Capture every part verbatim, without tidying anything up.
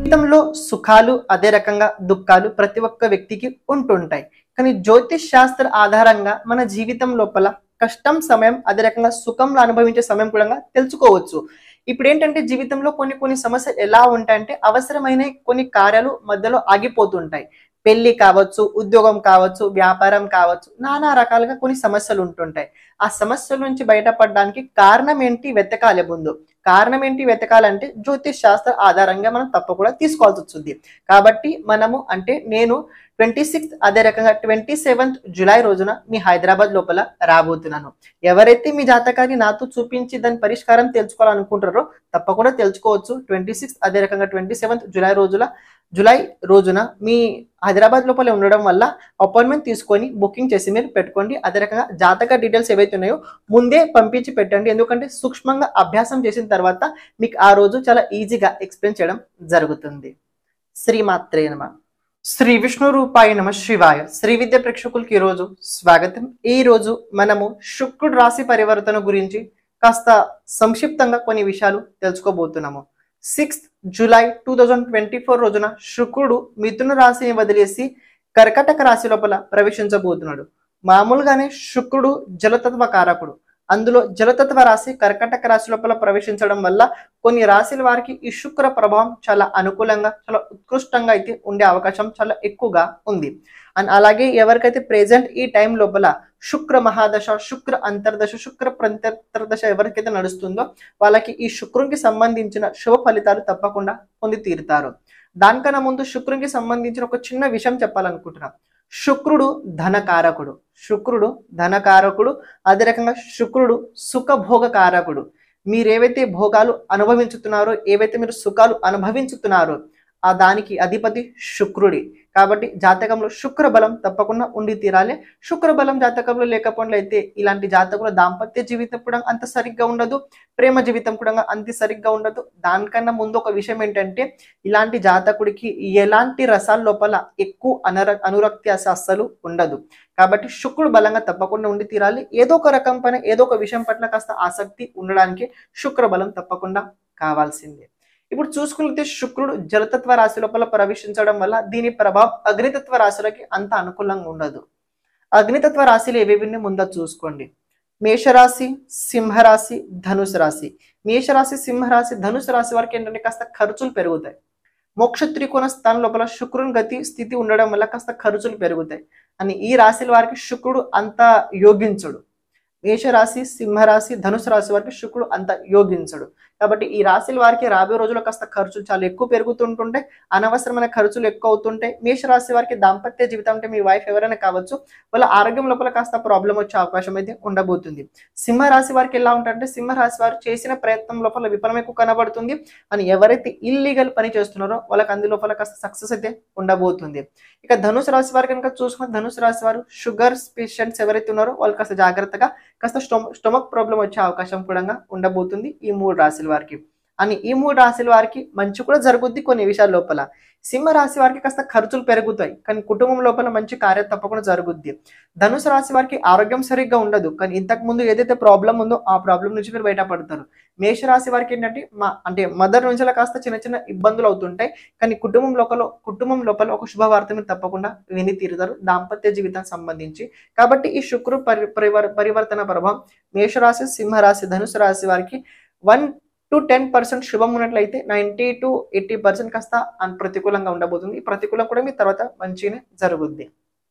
జీవితంలో సుఖాలు అదే రకంగా దుఃఖాలు ప్రతి ఒక్క వ్యక్తికి ఉంటుంటాయి. కానీ జ్యోతిష్ శాస్త్ర ఆధారంగా మన జీవితం లోపల కష్టం సమయం అదే రకంగా సుఖంలో అనుభవించే సమయం కూడా తెలుసుకోవచ్చు. ఇప్పుడు ఏంటంటే జీవితంలో కొన్ని కొన్ని సమస్యలు ఎలా ఉంటాయంటే అవసరమైన కొన్ని కార్యాలు మధ్యలో ఆగిపోతుంటాయి. పెళ్లి కావచ్చు, ఉద్యోగం కావచ్చు, వ్యాపారం కావచ్చు, నానా రకాలుగా కొన్ని సమస్యలు ఉంటుంటాయి. ఆ సమస్యల నుంచి బయటపడడానికి కారణం ఏంటి వెతకాలి ముందు. కారణం ఏంటి వెతకాలంటే జ్యోతిష్ శాస్త్ర ఆధారంగా మనం తప్పకుండా తీసుకోవాల్సి వస్తుంది. కాబట్టి మనము అంటే నేను ట్వంటీ సిక్స్త్ అదే రకంగా ట్వంటీ సెవెంత్ జులై రోజున మీ హైదరాబాద్ లోపల రాబోతున్నాను. ఎవరైతే మీ జాతకాన్ని నాతో చూపించి దాని పరిష్కారం తెలుసుకోవాలనుకుంటారో తప్పకుండా తెలుసుకోవచ్చు. ట్వంటీ సిక్స్త్ అదే రకంగా ట్వంటీ సెవెంత్ జులై రోజుల జులై రోజున మీ హైదరాబాద్ లోపల ఉండడం వల్ల అపాయింట్మెంట్ తీసుకొని బుకింగ్ చేసి మీరు పెట్టుకోండి. అదే రకంగా జాతక డీటెయిల్స్ ఏవైతే ఉన్నాయో ముందే పంపించి పెట్టండి. ఎందుకంటే సూక్ష్మంగా అభ్యాసం చేసిన తర్వాత మీకు ఆ రోజు చాలా ఈజీగా ఎక్స్ప్లెయిన్ చేయడం జరుగుతుంది. శ్రీమాత్రే నమః. శ్రీ విష్ణు రూపాయ నమ శివాయ. శ్రీ విద్య ప్రేక్షకులకి ఈరోజు స్వాగతం. ఈ రోజు మనము శుక్రుడు రాశి పరివర్తన గురించి కాస్త సంక్షిప్తంగా కొన్ని విషయాలు తెలుసుకోబోతున్నాము. Sixth July two thousand twenty four రోజున శుక్రుడు మిథున రాశిని వదిలేసి కర్కటక రాశి లోపల ప్రవేశించబోతున్నాడు. మామూలుగానే శుక్రుడు జలతత్వ కారకుడు. అందులో జలతత్వ రాశి కర్కటక రాశి లోపల ప్రవేశించడం వల్ల కొన్ని రాశుల వారికి ఈ శుక్ర ప్రభావం చాలా అనుకూలంగా చాలా ఉత్కృష్టంగా అయితే ఉండే అవకాశం చాలా ఎక్కువగా ఉంది. అండ్ అలాగే ఎవరికైతే ప్రెజెంట్ ఈ టైం లోపల శుక్ర మహాదశ, శుక్ర అంతర్దశ, శుక్ర ప్రత్యంతర్దశ ఎవరికైతే నడుస్తుందో వాళ్ళకి ఈ శుక్రునికి సంబంధించిన శుభ ఫలితాలు తప్పకుండా పొంది తీరుతారు. దానికన్నా ముందు శుక్రునికి సంబంధించిన ఒక చిన్న విషయం చెప్పాలనుకుంటున్నాం. శుక్రుడు ధనకారకుడు. శుక్రుడు ధనకారకుడు అదే రకంగా శుక్రుడు సుఖభోగ కారకుడు. మీరేవైతే భోగాలు అనుభవించుతున్నారో, ఏవైతే మీరు సుఖాలు అనుభవించుతున్నారో ఆ దానికి అధిపతి శుక్రుడి. కాబట్టి జాతకంలో శుక్ర బలం తప్పకుండా ఉండి తీరాలి. శుక్ర బలం జాతకంలో లేకపోయినట్లయితే ఇలాంటి జాతకంలో దాంపత్య జీవితం కూడా అంత సరిగ్గా ఉండదు, ప్రేమ జీవితం కూడా అంత సరిగ్గా ఉండదు. దానికన్నా ముందు ఒక విషయం ఏంటంటే ఇలాంటి జాతకుడికి ఎలాంటి రసాల లోపల ఎక్కువ అనర అనురక్తి అస్సలు ఉండదు. కాబట్టి శుక్రుడు బలంగా తప్పకుండా ఉండి తీరాలి. ఏదో ఒక రకం పైన ఏదో ఒక విషయం పట్ల కాస్త ఆసక్తి ఉండడానికి శుక్ర బలం తప్పకుండా కావాల్సిందే. ఇప్పుడు చూసుకుంటే శుక్రుడు జలతత్వ రాశి లోపల ప్రవేశించడం వల్ల దీని ప్రభావం అగ్నితత్వ రాశులకి అంత అనుకూలంగా ఉండదు. అగ్నితత్వ రాశిలు ఏవేవి ముందు చూసుకోండి. మేషరాశి, సింహరాశి, ధనుసు రాశి. మేషరాశి, సింహరాశి, ధనుసు రాశి వారికి ఏంటంటే కాస్త ఖర్చులు పెరుగుతాయి. మోక్ష త్రికోణ స్థానం లోపల శుక్రుని గతి స్థితి ఉండడం వల్ల కాస్త ఖర్చులు పెరుగుతాయి. అని ఈ రాశుల వారికి శుక్రుడు అంత యోగించడు. మేషరాశి, సింహరాశి, ధనుసు రాశి వారికి శుక్రుడు అంత యోగించడు. కాబట్టి ఈ రాశుల వారికి రాబోయే రోజుల్లో కాస్త ఖర్చులు చాలా ఎక్కువ పెరుగుతుంటుంటే అనవసరమైన ఖర్చులు ఎక్కువ అవుతుంటాయి. మేషరాశి వారికి దాంపత్య జీవితం అంటే మీ వైఫ్ ఎవరైనా కావచ్చు, వాళ్ళ ఆరోగ్యం లోపల కాస్త ప్రాబ్లం వచ్చే అవకాశం అయితే ఉండబోతుంది. సింహరాశి వారికి ఎలా ఉంటారంటే సింహరాశి వారు చేసిన ప్రయత్నం లోపల విఫలం ఎక్కువ కనబడుతుంది. అని ఎవరైతే ఇల్లీగల్ పని చేస్తున్నారో వాళ్ళకి అందు లోపల కాస్త సక్సెస్ అయితే ఉండబోతుంది. ఇక ధనుసు రాశి వారి కనుక చూసుకున్న ధనుసు రాశి వారు షుగర్ పేషెంట్స్ ఎవరైతే ఉన్నారో వాళ్ళు కాస్త జాగ్రత్తగా కాస్త స్టొమ స్టొమక్ ప్రాబ్లం వచ్చే అవకాశం కూడా ఉండబోతుంది ఈ మూడు రాశుల వారికి. అని ఈ మూడు రాశుల వారికి మంచి కూడా జరుగుద్ది కొన్ని విషయాల లోపల. సింహ రాశి వారికి కాస్త ఖర్చులు పెరుగుతాయి కానీ కుటుంబం లోపల మంచి కార్యం తప్పకుండా జరుగుద్ది. ధనుసు రాశి వారికి ఆరోగ్యం సరిగ్గా ఉండదు కానీ ఇంతకు ముందు ఏదైతే ప్రాబ్లం ఉందో ఆ ప్రాబ్లం నుంచి మీరు బయటపడతారు. మేషరాశి వారికి ఏంటంటే మా అంటే మదర్ నుంచి కాస్త చిన్న చిన్న ఇబ్బందులు అవుతుంటాయి కానీ కుటుంబం లోపల కుటుంబం లోపల ఒక శుభవార్త మీరు తప్పకుండా విని తీరుతారు దాంపత్య జీవితానికి సంబంధించి. కాబట్టి ఈ శుక్రు పరి పరివర్తన ప్రభావం మేషరాశి, సింహరాశి, ధనుసు రాశి వారికి వన్ టు టెన్ పర్సెంట్ శుభం ఉన్నట్లయితే నైన్టీ టు ఎయిటీ పర్సెంట్ కాస్త ప్రతికూలంగా ఉండబోతుంది. ఈ ప్రతికూలం కూడా మీ తర్వాత మంచిగానే జరుగుద్ది.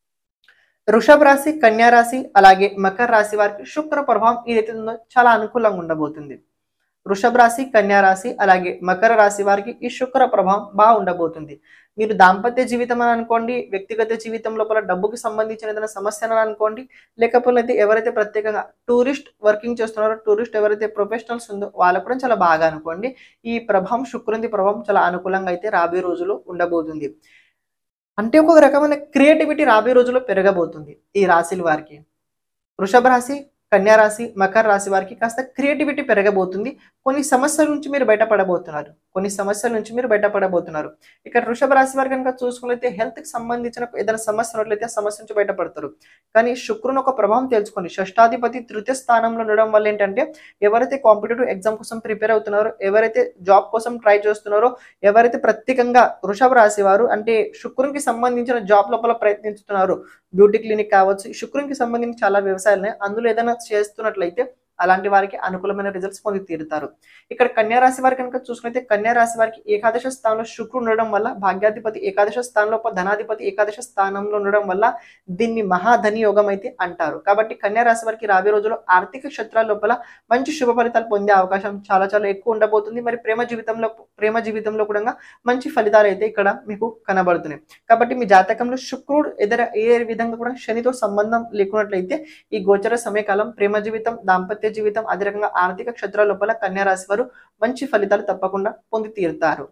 వృషభ రాశి, కన్యా రాశి అలాగే మకర రాశి వారికి శుక్ర ప్రభావం ఏదైతే ఉందో చాలా అనుకూలంగా ఉండబోతుంది. వృషభ రాశి, కన్యా రాశి అలాగే మకర రాశి వారికి ఈ శుక్ర ప్రభావం బాగా ఉండబోతుంది. మీరు దాంపత్య జీవితం అని అనుకోండి, వ్యక్తిగత జీవితం లోపల డబ్బుకి సంబంధించిన ఏదైనా సమస్య అని అనుకోండి, లేకపోతే ఎవరైతే ప్రత్యేకంగా టూరిస్ట్ వర్కింగ్ చేస్తున్నారో టూరిస్ట్ ఎవరైతే ప్రొఫెషనల్స్ ఉందో వాళ్ళకు కూడా చాలా బాగా అనుకోండి. ఈ ప్రభావం శుక్రుని ప్రభావం చాలా అనుకూలంగా అయితే రాబోయే రోజుల్లో ఉండబోతుంది. అంటే ఒక రకమైన క్రియేటివిటీ రాబోయే రోజుల్లో పెరగబోతుంది ఈ రాశుల వారికి. వృషభ రాశి, కన్యా రాశి, మకర రాశి వారికి కాస్త క్రియేటివిటీ పెరగబోతుంది. కొన్ని సమస్యల నుంచి మీరు బయటపడబోతున్నారు. కొన్ని సమస్యల నుంచి మీరు బయటపడబోతున్నారు. ఇక్కడ వృషభ రాశి వారు కనుక చూసుకున్నట్లయితే హెల్త్ కి సంబంధించిన ఏదైనా సమస్య ఉన్నట్లయితే ఆ సమస్య నుంచి బయటపడతారు. కానీ శుక్రుని ఒక ప్రభావం తెలుసుకోండి. షష్టాధిపతి తృతీయ స్థానంలో ఉండడం వల్ల ఏంటంటే ఎవరైతే కాంపిటేటివ్ ఎగ్జామ్ కోసం ప్రిపేర్ అవుతున్నారో, ఎవరైతే జాబ్ కోసం ట్రై చేస్తున్నారో, ఎవరైతే ప్రత్యేకంగా వృషభ రాశి వారు అంటే శుక్రునికి సంబంధించిన జాబ్ లోపల ప్రయత్నిస్తున్నారు, బ్యూటీ క్లినిక్ కావచ్చు, శుక్రునికి సంబంధించి చాలా వ్యవసాయాలు ఉన్నాయి, అందులో ఏదైనా చేస్తున్నట్లయితే అలాంటి వారికి అనుకూలమైన రిజల్ట్స్ పొంది తీరుతారు. ఇక్కడ కన్యా రాశి వారి కనుక చూసుకుంటే కన్యా రాశి వారికి ఏకాదశ స్థానంలో శుక్రుడు ఉండడం వల్ల భాగ్యాధిపతి ఏకాదశ స్థానంలో, ధనాధిపతి ఏకాదశ స్థానంలో ఉండడం వల్ల దీన్ని మహాధని యోగం అయితే అంటారు. కాబట్టి కన్యా రాశి వారికి రాబోయే రోజుల్లో ఆర్థిక క్షేత్రాల లోపల మంచి శుభ ఫలితాలు పొందే అవకాశం చాలా చాలా ఎక్కువ ఉండబోతుంది. మరి ప్రేమ జీవితంలో ప్రేమ జీవితంలో కూడా మంచి ఫలితాలు అయితే ఇక్కడ మీకు కనబడుతున్నాయి. కాబట్టి మీ జాతకంలో శుక్రుడు ఎదుర ఏ విధంగా కూడా శనితో సంబంధం లేకున్నట్లయితే ఈ గోచర సమయకాలం ప్రేమ జీవితం, దాంపత్య జీవితం, అదే రకంగా ఆర్థిక క్షేత్రాల లోపల కన్యా రాశి వారు మంచి ఫలితాలు తప్పకుండా పొంది తీరుతారు.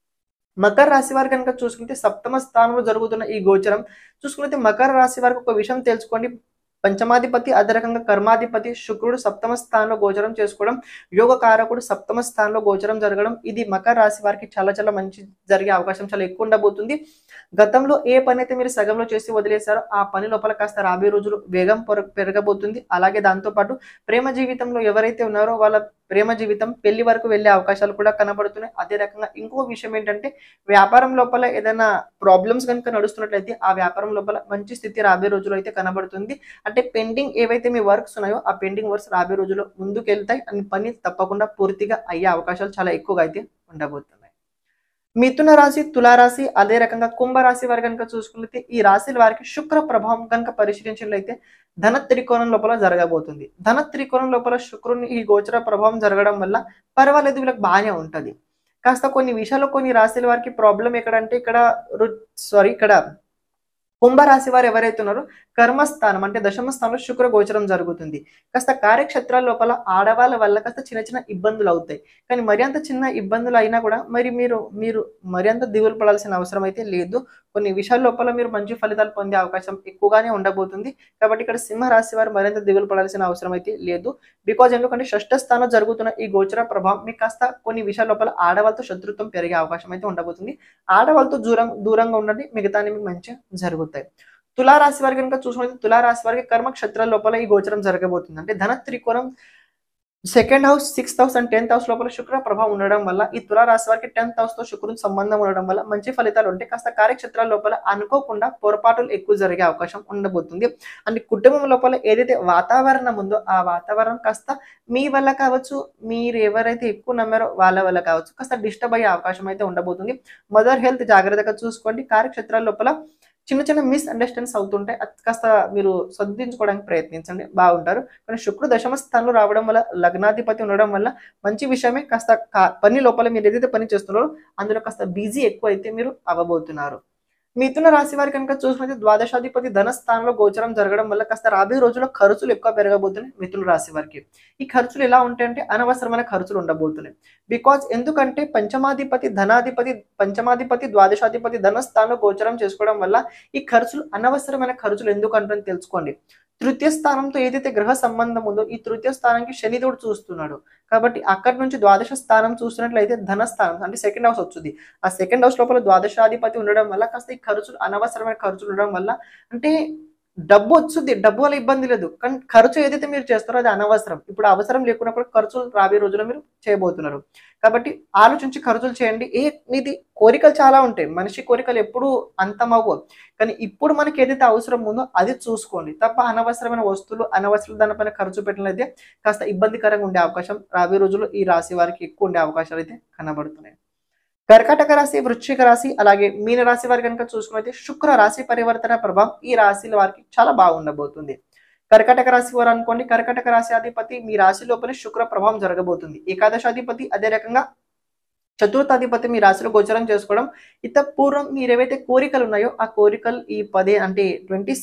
మకర రాశి వారు కనుక చూసుకుంటే సప్తమ స్థానంలో జరుగుతున్న ఈ గోచరం చూసుకుంటే మకర రాశి వారికి ఒక విషయం తెలుసుకోండి. పంచమాధిపతి అదే రకంగా కర్మాధిపతి శుక్రుడు సప్తమ స్థానంలో గోచరం చేసుకోవడం, యోగ కారకుడు సప్తమ స్థానంలో గోచరం జరగడం, ఇది మకర రాశి వారికి చాలా చాలా మంచి జరిగే అవకాశం చాలా ఎక్కువ ఉండబోతుంది. గతంలో ఏ పని అయితే మీరు సగంలో చేసి వదిలేశారో ఆ పని లోపల కాస్త రాబోయే రోజులు వేగం పెరగబోతుంది. అలాగే దాంతోపాటు ప్రేమ జీవితంలో ఎవరైతే ఉన్నారో వాళ్ళ ప్రేమ జీవితం పెళ్లి వరకు వెళ్లే అవకాశాలు కూడా కనబడుతున్నాయి. అదే రకంగా ఇంకో విషయం ఏంటంటే వ్యాపారం లోపల ఏదైనా ప్రాబ్లమ్స్ కనుక నడుస్తున్నట్లయితే ఆ వ్యాపారం లోపల మంచి స్థితి రాబోయే రోజులు అయితే కనబడుతుంది. అంటే పెండింగ్ ఏవైతే మీ వర్క్స్ ఉన్నాయో ఆ పెండింగ్ వర్క్స్ రాబోయే రోజుల్లో ముందుకు వెళ్తాయి. అని పని తప్పకుండా పూర్తిగా అయ్యే అవకాశాలు చాలా ఎక్కువగా అయితే ఉండబోతున్నాయి. మిథున రాశి, తులారాశి, అదే రకంగా కుంభరాశి వారి కనుక చూసుకుంటే ఈ రాశుల వారికి శుక్ర ప్రభావం కనుక పరిశీలించినట్లయితే ధన త్రికోణం లోపల జరగబోతుంది. ధన త్రికోణం లోపల శుక్రుని ఈ గోచర ప్రభావం జరగడం వల్ల పర్వాలేదు, వీళ్ళకి బాగానే ఉంటది. కాస్త కొన్ని విషయాల్లో కొన్ని రాశుల వారికి ప్రాబ్లం ఎక్కడంటే ఇక్కడ సారీ ఇక్కడ కుంభరాశి వారు ఎవరైతే ఉన్నారో కర్మస్థానం అంటే దశమ స్థానంలో శుక్ర గోచరం జరుగుతుంది. కాస్త కార్యక్షేత్రాల లోపల ఆడవాళ్ళ వల్ల కాస్త చిన్న చిన్న ఇబ్బందులు అవుతాయి. కానీ మరి అంత చిన్న ఇబ్బందులు అయినా కూడా మరి మీరు మీరు మరి అంత దిగులు పడాల్సిన అవసరం అయితే లేదు. కొన్ని విషయాల లోపల మీరు మంచి ఫలితాలు పొందే అవకాశం ఎక్కువగానే ఉండబోతుంది. కాబట్టి ఇక్కడ సింహరాశి వారు మరింత దిగులు పడాల్సిన అవసరం అయితే లేదు. బికాజ్ ఎందుకంటే షష్ఠ స్థానంలో జరుగుతున్న ఈ గోచర ప్రభావం మీకు కాస్త కొన్ని విషయాల లోపల ఆడవాళ్ళతో శత్రుత్వం పెరిగే అవకాశం అయితే ఉండబోతుంది. ఆడవాళ్ళతో దూరం దూరంగా ఉండండి, మిగతాని మీకు మంచిగా జరుగుతాయి. తులారాశి వారికి కనుక చూసుకుంటే తులారాశి వారికి కర్మ క్షేత్రాల లోపల ఈ గోచరం జరగబోతుంది. అంటే ధన త్రికోణం second house, sixth house and tenth house లోపల శుక్ర ప్రభావం ఉండడం వల్ల ఈ తులారాశి వారికి టెన్త్ హౌస్ తో శుక్రుని సంబంధం ఉండడం వల్ల మంచి ఫలితాలు ఉంటాయి. కాస్త కార్యక్షేత్రాల లోపల అనుకోకుండా పొరపాటులు ఎక్కువ జరిగే అవకాశం ఉండబోతుంది. అంటే కుటుంబం లోపల ఏదైతే వాతావరణం ఉందో ఆ వాతావరణం కాస్త మీ వల్ల కావచ్చు, మీరు ఎవరైతే ఎక్కువ నమ్మారో వాళ్ళ వల్ల కావచ్చు, కాస్త డిస్టర్బ్ అయ్యే అవకాశం అయితే ఉండబోతుంది. మదర్ హెల్త్ జాగ్రత్తగా చూసుకోండి. కార్యక్షేత్రాల లోపల చిన్న చిన్న మిస్ అండర్స్టాండింగ్స్ అవుతుంటాయి, అది కాస్త మీరు సర్దించుకోవడానికి ప్రయత్నించండి, బాగుంటారు. కానీ శుక్రుడు దశమ స్థానంలో రావడం వల్ల లగ్నాధిపతి ఉండడం వల్ల మంచి విషయమే. కాస్త పని లోపల మీరు ఏదైతే పని చేస్తున్నారో అందులో కాస్త బిజీ ఎక్కువ అయితే మీరు అవ్వబోతున్నారు. మిథున రాశి వారి కనుక చూసుకుంటే ద్వాదశాధిపతి ధన స్థానంలో గోచరం జరగడం వల్ల కాస్త రాబోయే రోజుల్లో ఖర్చులు ఎక్కువ పెరగబోతున్నాయి మిథున రాశి వారికి. ఈ ఖర్చులు ఎలా ఉంటాయంటే అనవసరమైన ఖర్చులు ఉండబోతున్నాయి. బికాజ్ ఎందుకంటే పంచమాధిపతి ధనాధిపతి పంచమాధిపతి ద్వాదశాధిపతి ధన స్థానంలో గోచరం చేసుకోవడం వల్ల ఈ ఖర్చులు అనవసరమైన ఖర్చులు ఎందుకు అంటారని తెలుసుకోండి. తృతీయ స్థానంతో ఏదైతే గ్రహ సంబంధం ఉందో ఈ తృతీయ స్థానానికి శనిదేవుడు చూస్తున్నాడు. కాబట్టి అక్కడి నుంచి ద్వాదశ స్థానం చూస్తున్నట్లయితే ధన స్థానం అంటే సెకండ్ హౌస్ వచ్చింది. ఆ సెకండ్ హౌస్ లోపల ద్వాదశాధిపతి ఉండడం వల్ల కాస్త ఈ ఖర్చులు అనవసరమైన ఖర్చులు ఉండడం వల్ల అంటే డబ్బు వచ్చుద్ది, డబ్బు వల్ల ఇబ్బంది లేదు, కానీ ఖర్చు ఏదైతే మీరు చేస్తారో అది అనవసరం. ఇప్పుడు అవసరం లేకున్నప్పుడు ఖర్చులు రాబోయే రోజుల్లో మీరు చేయబోతున్నారు. కాబట్టి ఆలోచించి ఖర్చులు చేయండి. ఏ మీది కోరికలు చాలా ఉంటాయి, మనిషి కోరికలు ఎప్పుడు అంతమవ్వవు. కానీ ఇప్పుడు మనకి ఏదైతే అవసరం ఉందో అది చూసుకోండి తప్ప అనవసరమైన వస్తువులు అనవసర దానిపైన ఖర్చు పెట్టినట్లయితే కాస్త ఇబ్బందికరంగా ఉండే అవకాశం రాబోయే రోజుల్లో ఈ రాశి వారికి ఎక్కువ ఉండే అవకాశాలు అయితే కనబడుతున్నాయి. కర్కాటక రాశి, వృశ్చిక రాశి, అలాగే మీన రాశి వారి కనుక చూసుకున్నైతే శుక్ర రాశి పరివర్తన ప్రభావం ఈ రాశిల వారికి చాలా బాగుండబోతుంది. కర్కాటక రాశి వారు అనుకోండి, కర్కాటక రాశి అధిపతి మీ రాశి లోపల శుక్ర ప్రభావం జరగబోతుంది. ఏకాదశాధిపతి అదే రకంగా చతుర్థాధిపతి మీ రాశిలో గోచరం చేసుకోవడం. ఇత పూర్వం మీరు ఏవైతే కోరికలు ఉన్నాయో ఆ కోరికలు ఈ పదే అంటే ట్వంటీ సిక్స్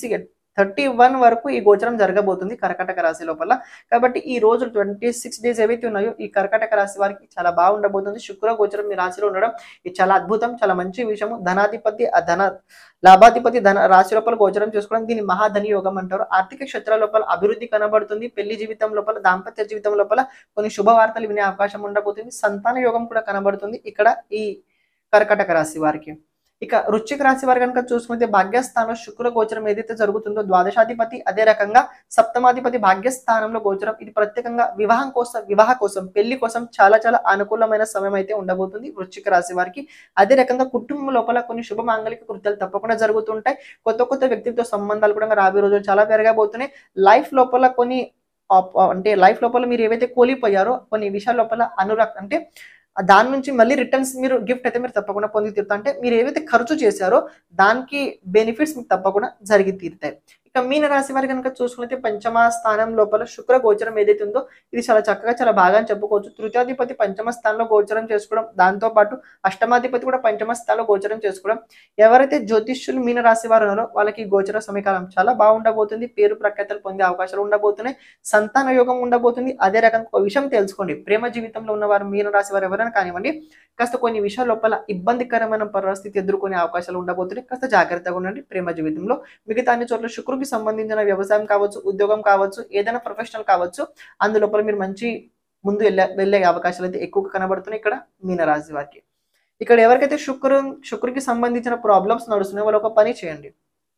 థర్టీ వన్ వరకు ఈ గోచరం జరగబోతుంది కర్కాటక రాశి లోపల. కాబట్టి ఈ రోజు ట్వంటీ సిక్స్ డేస్ ఏవైతే ఉన్నాయో ఈ కర్కాటక రాశి వారికి చాలా బాగుండబోతుంది. శుక్ర గోచరం మీ రాశిలో ఉండడం ఇది చాలా అద్భుతం, చాలా మంచి విషయము. ధనాధిపతి ఆ ధన లాభాధిపతి ధన రాశి లోపల గోచరం చేసుకోవడం దీన్ని మహాధని యోగం అంటారు. ఆర్థిక క్షేత్రాల లోపల అభివృద్ధి కనబడుతుంది. పెళ్లి జీవితం లోపల, దాంపత్య జీవితం లోపల కొన్ని శుభవార్తలు వినే అవకాశం ఉండబోతుంది. సంతాన యోగం కూడా కనబడుతుంది ఇక్కడ ఈ కర్కాటక రాశి వారికి. ఇక వృశ్చిక రాశి వారు కనుక చూసుకుంటే భాగ్యస్థానంలో శుక్ర గోచరం ఏదైతే జరుగుతుందో ద్వాదశాధిపతి అదే రకంగా సప్తమాధిపతి భాగ్యస్థానంలో గోచరం ఇది ప్రత్యేకంగా వివాహం కోసం వివాహ కోసం పెళ్లి కోసం చాలా చాలా అనుకూలమైన సమయం అయితే ఉండబోతుంది వృశ్చిక రాశి వారికి. అదే రకంగా కుటుంబం లోపల కొన్ని శుభ మాంగళిక కృత్యాలు తప్పకుండా జరుగుతుంటాయి. కొత్త కొత్త వ్యక్తులతో సంబంధాలు కూడా రాబోయే రోజులు చాలా పెరగబోతున్నాయి. లైఫ్ లోపల కొన్ని అంటే లైఫ్ లోపల మీరు ఏవైతే కోల్పోయారో కొన్ని విషయాల లోపల అనురాగ్ అంటే దాని నుంచి మళ్ళీ రిటర్న్స్ మీరు గిఫ్ట్ అయితే మీరు తప్పకుండా పొంది తీరుతా అంటే మీరు ఏవైతే ఖర్చు చేశారో దానికి బెనిఫిట్స్ మీకు తప్పకుండా జరిగి తీరుతాయి. ఇక మీన రాశి వారి కనుక చూసుకుంటే పంచమ స్థానం లోపల శుక్ర గోచరం ఏదైతే ఉందో ఇది చాలా చక్కగా చాలా బాగా అని చెప్పుకోవచ్చు. తృతీయాధిపతి పంచమ స్థానంలో గోచరం చేసుకోవడం, దాంతో పాటు అష్టమాధిపతి కూడా పంచమ స్థానంలో గోచరం చేసుకోవడం. ఎవరైతే జ్యోతిష్యులు మీన రాశి వారు ఉన్నారో వాళ్ళకి గోచర సమయకాలం చాలా బాగుండబోతుంది. పేరు ప్రఖ్యాతలు పొందే అవకాశాలు ఉండబోతున్నాయి. సంతాన యోగం ఉండబోతుంది. అదే రకంగా ఒక విషయం తెలుసుకోండి, ప్రేమ జీవితంలో ఉన్నవారు మీన రాశి వారు ఎవరైనా కానివ్వండి కాస్త కొన్ని విషయాల లోపల ఇబ్బందికరమైన పరిస్థితి ఎదుర్కొనే అవకాశాలు ఉండబోతున్నాయి. కాస్త జాగ్రత్తగా ఉండండి ప్రేమ జీవితంలో. మిగతా అన్ని చోట్ల శుక్రుడికి సంబంధించిన వ్యవసాయం కావచ్చు, ఉద్యోగం కావచ్చు, ఏదైనా ప్రొఫెషనల్ కావచ్చు అందులోపల మీరు మంచి ముందు వెళ్ళే వెళ్ళే అవకాశాలు అయితే ఎక్కువగా కనబడుతున్నాయి ఇక్కడ మీన రాశి వారికి. ఇక్కడ ఎవరికైతే శుక్రు శుక్రుడికి సంబంధించిన ప్రాబ్లమ్స్ నడుస్తున్నాయో వాళ్ళు ఒక పని చేయండి.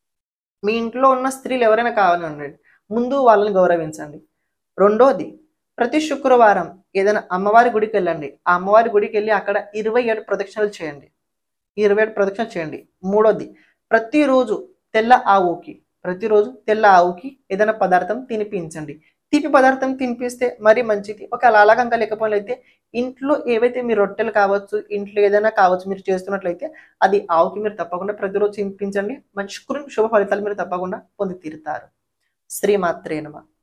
మీ ఇంట్లో ఉన్న స్త్రీలు ఎవరైనా కావాలండి ముందు వాళ్ళని గౌరవించండి. రెండోది ప్రతి శుక్రవారం ఏదైనా అమ్మవారి గుడికి వెళ్ళండి. ఆ అమ్మవారి గుడికి వెళ్ళి అక్కడ ఇరవై ఏడు ప్రదక్షిణలు చేయండి. ఇరవై ఏడు ప్రదక్షిణలు చేయండి. మూడోది ప్రతిరోజు తెల్ల ఆవుకి ప్రతిరోజు తెల్ల ఆవుకి ఏదైనా పదార్థం తినిపించండి. తీపి పదార్థం తినిపిస్తే మరీ మంచిది. ఒకవేళ అలాగంగా లేకపోయినట్లయితే ఇంట్లో ఏవైతే మీ రొట్టెలు కావచ్చు, ఇంట్లో ఏదైనా కావచ్చు మీరు చేస్తున్నట్లయితే అది ఆవుకి మీరు తప్పకుండా ప్రతిరోజు తినిపించండి. మంచి శుక్రుని శుభ ఫలితాలు మీరు తప్పకుండా పొంది తీరుతారు. శ్రీమాత్రే నమః.